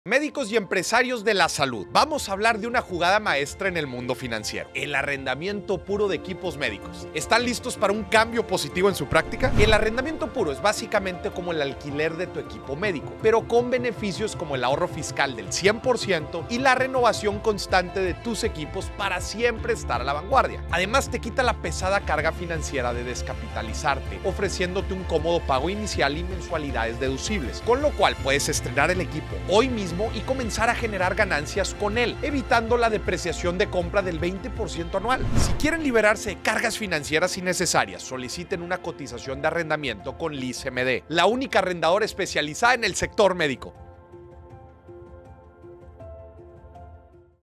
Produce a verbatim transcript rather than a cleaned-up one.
Médicos y empresarios de la salud, vamos a hablar de una jugada maestra en el mundo financiero, el arrendamiento puro de equipos médicos. ¿Están listos para un cambio positivo en su práctica? El arrendamiento puro es básicamente como el alquiler de tu equipo médico, pero con beneficios como el ahorro fiscal del cien por ciento y la renovación constante de tus equipos para siempre estar a la vanguardia. Además, te quita la pesada carga financiera de descapitalizarte, ofreciéndote un cómodo pago inicial y mensualidades deducibles, con lo cual puedes estrenar el equipo hoy mismo y comenzar a generar ganancias con él, evitando la depreciación de compra del veinte por ciento anual. Si quieren liberarse de cargas financieras innecesarias, soliciten una cotización de arrendamiento con L I S M D, la única arrendadora especializada en el sector médico.